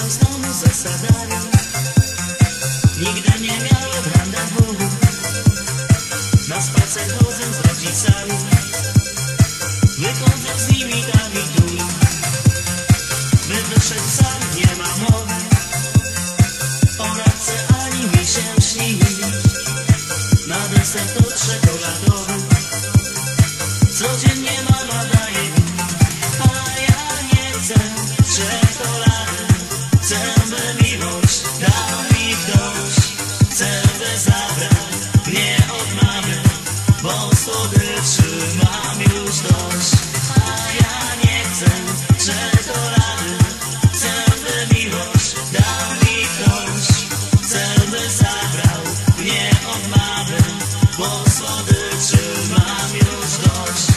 z domu zasadami. Nigdy nie miałem randewu. Na spacer chodzę z rodzicami. Wychodzę z nimi tam i tu. By wyszedł sam, nie ma mowy. Ona chce, ani mi się śni. Na deser to czekoladowy. Codziennie mama daje mi, a ja nie chcę czekolady. Chcę, by miłość dał mi ktoś. Chcę, by zabrał mnie od mamy, bo słodyczy mam już dość. A ja nie chcę czekolady. Chcę, by miłość dał mi ktoś. Chcę, by zabrał mnie od mamy, bo słodyczy mam już dość.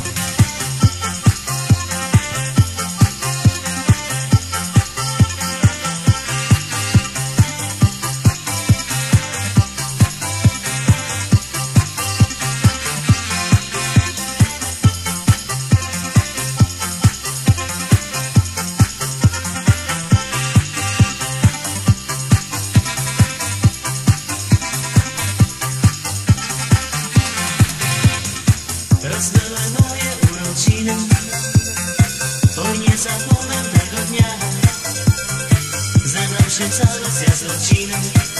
Raz były moje urodziny, oj nie zapomnę tego dnia. Zebrał się cały zjazd rodziny,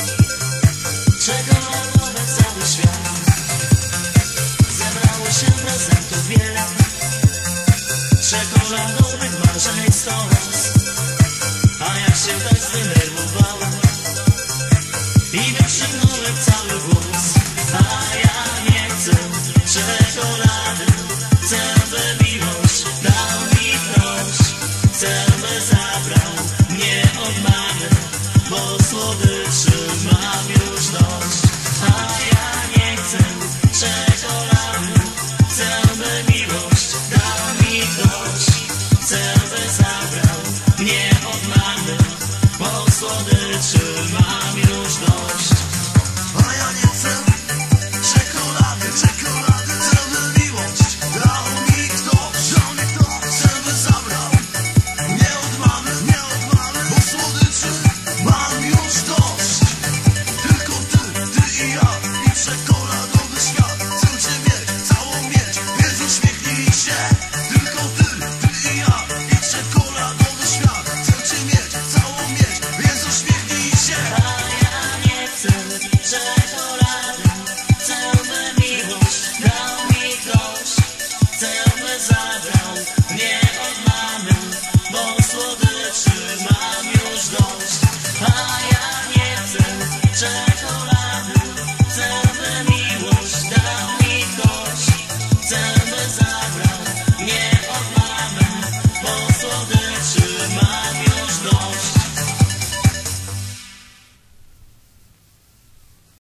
czekoladowy cały świat. Zebrało się prezentów wiele, czekoladowych marzeń 100 raz. A ja się tak zdenerwowałem i wykrzyknąłem cały głos. A ja nie chcę czekolady. Chcę, by miłość dał mi ktoś. Chcę, by zabrał mnie od mamy, bo słodyczy mam już dość. A ja nie chcę czekolady. Chcę, by miłość dał mi ktoś. Chcę, by zabrał